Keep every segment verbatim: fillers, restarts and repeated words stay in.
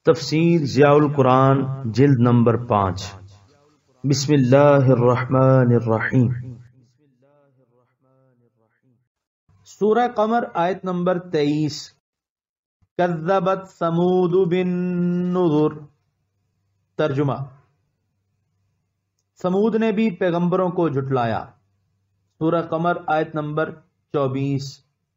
تفسیر ضیاء القرآن جلد نمبر پانچ۔ بسم اللہ الرحمن الرحیم۔ سورہ قمر آیت نمبر تیئیس۔ کذبت ثمود بالنذر۔ ترجمہ: سمود نے بھی پیغمبروں کو جھٹلایا۔ سورہ قمر آیت نمبر چوبیس۔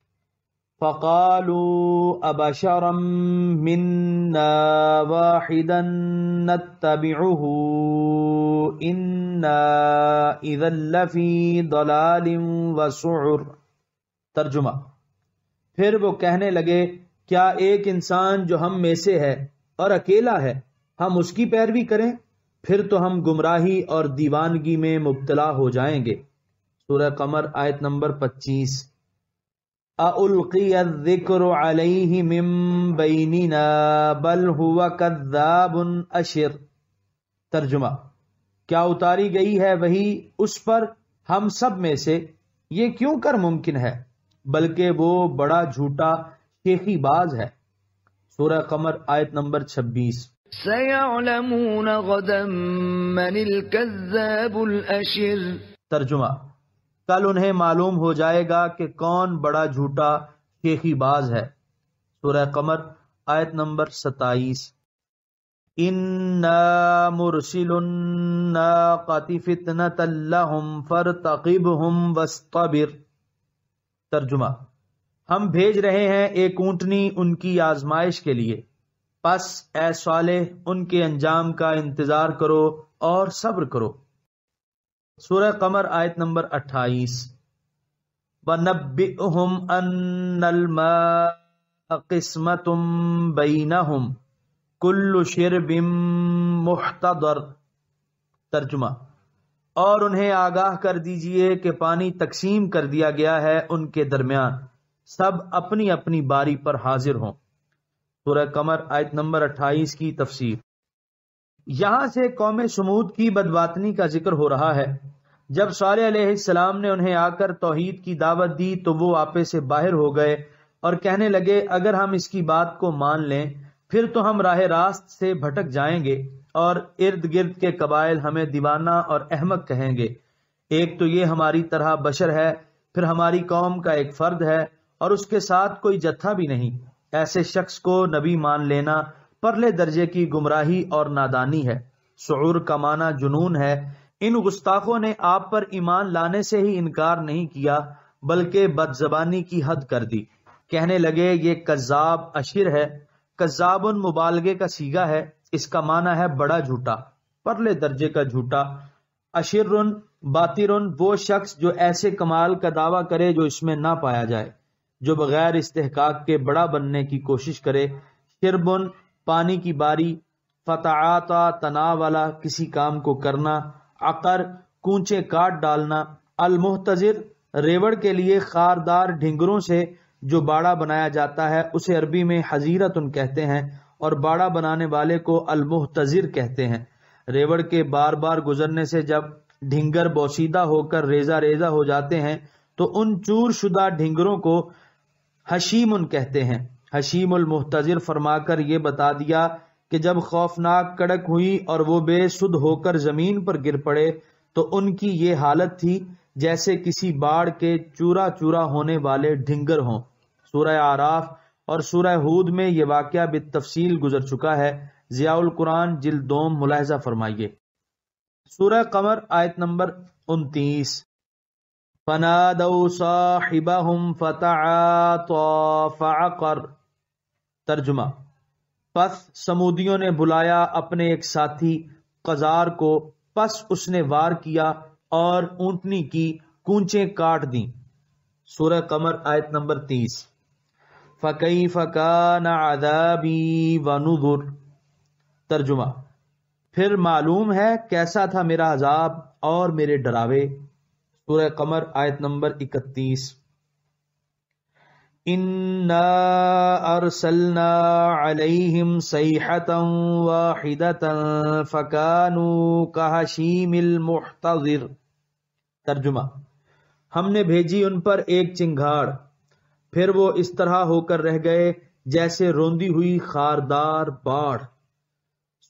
فقالوا ابشرا منا واحدا نتبعه انا اذا لفی ضلال وسعر۔ ترجمہ: پھر وہ کہنے لگے، کیا ایک انسان جو ہم میں سے ہے اور اکیلا ہے ہم اس کی پیروی کریں؟ پھر تو ہم گمراہی اور دیوانگی میں مبتلا ہو جائیں گے۔ سورہ قمر آیت نمبر پچیس۔ اَأُلْقِيَ الذِّكْرُ عَلَيْهِ مِن بَيْنِنَا بَلْ هُوَ كَذَّابٌ أَشِرٌ۔ ترجمہ: کیا اتاری گئی ہے وہی اس پر ہم سب میں سے؟ یہ کیوں کر ممکن ہے، بلکہ وہ بڑا جھوٹا شیخی باز ہے۔ سورہ قمر آیت نمبر چھبیس۔ سَيَعْلَمُونَ غَدًا مَنِ الْكَذَّابُ الْأَشِرُ۔ ترجمہ: کل انہیں معلوم ہو جائے گا کہ کون بڑا جھوٹا شیخی باز ہے۔ سورہ قمر آیت نمبر ستائیس۔ اِنَّا مُرْسِلُو النَّاقَةِ فِتْنَةً لَهُمْ فَارْتَقِبْهُمْ وَاصْطَبِرْ۔ ترجمہ: ہم بھیج رہے ہیں ایک اونٹنی ان کی آزمائش کے لیے، پس اے صالح ان کے انجام کا انتظار کرو اور صبر کرو۔ سورہ قمر آیت نمبر اٹھائیس۔ وَنَبِّئْهُمْ أَنَّ الْمَاءَ قِسْمَةٌ بَيْنَهُمْ كُلُّ شِرْبٍ مُحْتَضَرٌ۔ ترجمہ: اور انہیں آگاہ کر دیجئے کہ پانی تقسیم کر دیا گیا ہے ان کے درمیان، سب اپنی اپنی باری پر حاضر ہوں۔ سورہ قمر آیت نمبر اٹھائیس کی تفسیر۔ یہاں سے قوم سمود کی بدباطنی کا ذکر ہو رہا ہے۔ جب صالح علیہ السلام نے انہیں آ کر توحید کی دعوت دی تو وہ آپے سے باہر ہو گئے اور کہنے لگے، اگر ہم اس کی بات کو مان لیں پھر تو ہم راہ راست سے بھٹک جائیں گے اور ارد گرد کے قبائل ہمیں دیوانہ اور احمق کہیں گے۔ ایک تو یہ ہماری طرح بشر ہے، پھر ہماری قوم کا ایک فرد ہے اور اس کے ساتھ کوئی جتھا بھی نہیں۔ ایسے شخص کو نبی مان لینا پرلے درجے کی گمراہی اور نادانی ہے۔ سعور کا معنی جنون ہے۔ ان گستاخوں نے آپ پر ایمان لانے سے ہی انکار نہیں کیا بلکہ بد زبانی کی حد کر دی۔ کہنے لگے یہ کذاب اشر ہے۔ کذاب مبالغے کا صیغہ ہے، اس کا معنی ہے بڑا جھوٹا، پرلے درجے کا جھوٹا۔ اشر باطر وہ شخص جو ایسے کمال کا دعویٰ کرے جو اس میں نہ پایا جائے، جو بغیر استحقاق کے بڑا بننے کی کوشش کرے۔ شربن پانی کی باری، فتعاتا تنا والا کسی کام کو کرنا، عقر کونچے کاٹ ڈالنا، المحتضر ریوڑ کے لیے خاردار ڈھنگروں سے جو باڑا بنایا جاتا ہے اسے عربی میں حزیرتن کہتے ہیں اور باڑا بنانے والے کو المحتضر کہتے ہیں۔ ریوڑ کے بار بار گزرنے سے جب ڈھنگر بوسیدہ ہو کر ریزہ ریزہ ہو جاتے ہیں تو ان چور شدہ ڈھنگروں کو حشیمن کہتے ہیں۔ حشیم المحتضر فرما کر یہ بتا دیا کہ جب خوفناک کڑک ہوئی اور وہ بے سدھ ہو کر زمین پر گر پڑے تو ان کی یہ حالت تھی جیسے کسی باڑ کے چورا چورا ہونے والے ڈھنگر ہوں۔ سورہ اعراف اور سورہ ہود میں یہ واقعہ بالتفصیل گزر چکا ہے۔ ضیاء القرآن جلد دوم ملاحظہ فرمائیے۔ سورہ قمر آیت نمبر انتیس۔ فَنَادَوْا صَاحِبَهُمْ فَتَعَاطَىٰ فَعَقَرَ۔ ترجمہ: پس سمودیوں نے بلایا اپنے ایک ساتھی قزار کو، پس اس نے وار کیا اور اونٹنی کی کونچیں کاٹ دیں۔ سورہ قمر آیت نمبر تیس۔ فَكَيْفَ كَانَ عَذَابِي وَنُذُرِ۔ ترجمہ: پھر معلوم ہے کیسا تھا میرا عذاب اور میرے ڈراوے۔ سورہ قمر آیت نمبر اکتیس۔ اِنَّا أَرْسَلْنَا عَلَيْهِمْ صَيْحَةً وَاحِدَةً فَكَانُوا كَحَشِيمِ الْمُحْتَظِرِ۔ ترجمہ: ہم نے بھیجی ان پر ایک چنگھاڑ، پھر وہ اس طرح ہو کر رہ گئے جیسے روندی ہوئی خاردار باڑ۔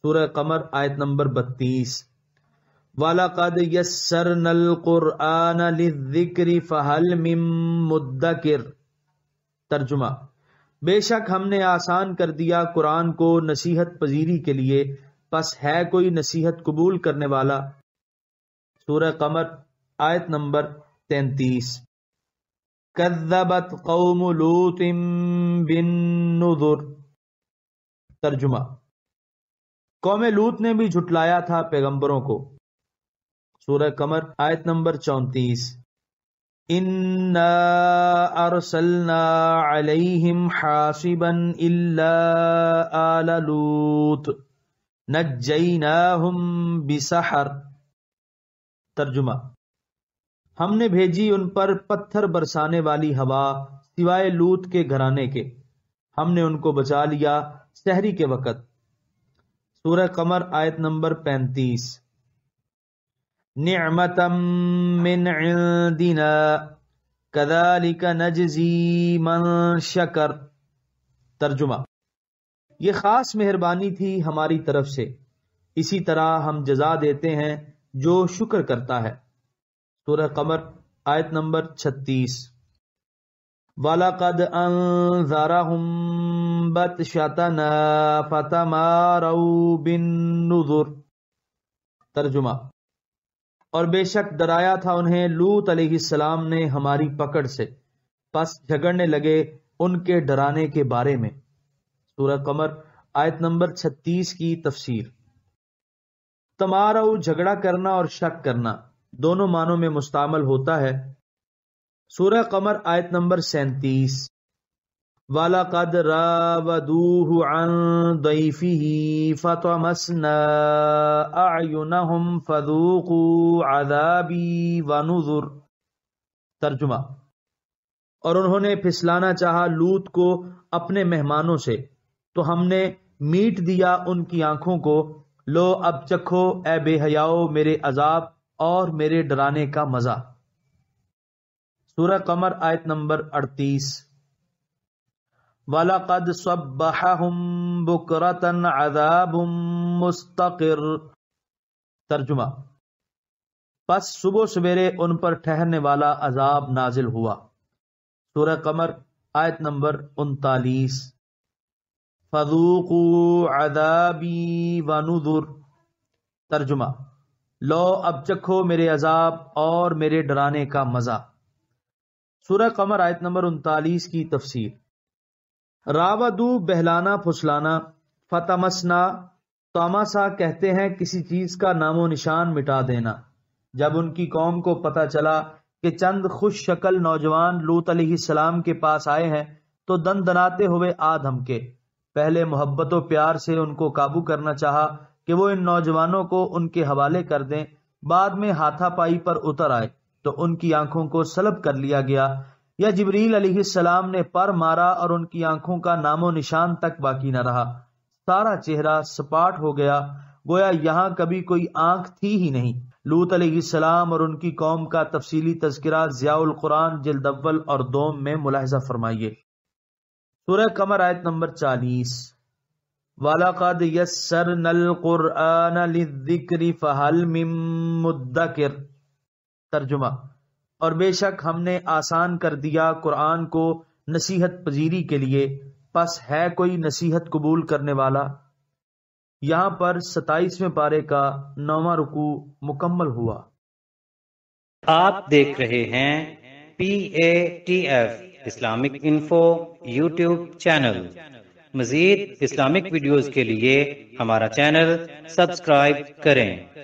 سورہ قمر آیت نمبر بتیس. وَلَقَدْ يَسَّرْنَا الْقُرْآنَ لِلذِّكْرِ فَهَلْ مِن مُدَّكِرٍ. ترجمہ: بے شک ہم نے آسان کر دیا قرآن کو نصیحت پذیری کے لیے، پس ہے کوئی نصیحت قبول کرنے والا. سورہ قمر آیت نمبر تینتیس. کذبت قوم لوط بالنذر. ترجمہ: قوم لوط نے بھی جھٹلایا تھا پیغمبروں کو. سورہ قمر آیت نمبر چونتیس. انا ارسلنا علیہم حاصبا الا آل لوط نجیناہم بسحر. ترجمہ: ہم نے بھیجی ان پر پتھر برسانے والی ہوا سوائے لوط کے گھرانے کے، ہم نے ان کو بچا لیا سحری کے وقت. سورہ قمر آیت نمبر پینتیس. نعمتا من عندنا کذالک نجزی من شکر. ترجمہ: یہ خاص مہربانی تھی ہماری طرف سے، اسی طرح ہم جزا دیتے ہیں جو شکر کرتا ہے. سورہ قمر آیت نمبر چھتیس. وَلَقَدْ أَنذَرَهُمْ بَطْشَتَنَا فَتَمَارَوْا بِالنُّذُرِ. ترجمہ: اور بے شک ڈرایا تھا انہیں لوط علیہ السلام نے ہماری پکڑ سے، پس جھگڑنے لگے ان کے ڈرانے کے بارے میں. سورہ قمر آیت نمبر چھتیس کی تفسیر. تمارو جھگڑا کرنا اور شک کرنا دونوں معنوں میں مستعمل ہوتا ہے. سورہ قمر آیت نمبر سینتیس. وَلَقَدْ رَاوَدُوهُ عَنْ ضَيْفِهِ فَطَمَسْنَا أَعْيُنَهُمْ فَذُوقُوا عَذَابِي وَنُذُرِ. ترجمہ: اور انہوں نے پھسلانا چاہا لوط کو اپنے مہمانوں سے، تو ہم نے میٹ دیا ان کی آنکھوں کو، لو اب چکھو اے بے حیاؤ میرے عذاب اور میرے ڈرانے کا مزہ. سورہ قمر آیت نمبر اڑتیس. وَلَقَدْ صَبَّحَهُمْ بُكْرَةً عَذَابٌ مُسْتَقِرٌ. ترجمہ: پس صبح سویرے ان پر ٹھہرنے والا عذاب نازل ہوا. سورہ قمر آیت نمبر انتالیس. فَذُوقُوا عَذَابِي وَنُذُرِ. ترجمہ: لو اب چکھو میرے عذاب اور میرے ڈرانے کا مزہ. سورہ قمر آیت نمبر انتالیس کی تفسیر. راودو بہلانا پھسلانا، فتمسنا تاماسا کہتے ہیں کسی چیز کا نام و نشان مٹا دینا. جب ان کی قوم کو پتہ چلا کہ چند خوش شکل نوجوان لوط علیہ السلام کے پاس آئے ہیں تو دن دناتے ہوئے آ دھمکے. پہلے محبت و پیار سے ان کو قابو کرنا چاہا کہ وہ ان نوجوانوں کو ان کے حوالے کر دیں، بعد میں ہاتھا پائی پر اتر آئے تو ان کی آنکھوں کو سلب کر لیا گیا، یا جبریل علیہ السلام نے پر مارا اور ان کی آنکھوں کا نام و نشان تک باقی نہ رہا، سارا چہرہ سپاٹ ہو گیا، گویا یہاں کبھی کوئی آنکھ تھی ہی نہیں. لوط علیہ السلام اور ان کی قوم کا تفصیلی تذکرہ ضیاء القرآن جلد اول اور دوم میں ملاحظہ فرمائیے. سورہ قمر آیت نمبر چالیس. وَلَقَدْ يَسَّرْنَا الْقُرْآنَ لِلذِّكْرِ فَهَلْ مِن مُدَّكِرٍ. ترجمہ: اور بے شک ہم نے آسان کر دیا قرآن کو نصیحت پذیری کے لیے، پس ہے کوئی نصیحت قبول کرنے والا. یہاں پر ستائیسویں پارے کا نواں رکوع مکمل ہوا. آپ دیکھ رہے ہیں P A T F Islamic info YouTube channel. مزید اسلامک ویڈیوز کے لیے ہمارا چینل سبسکرائب کریں.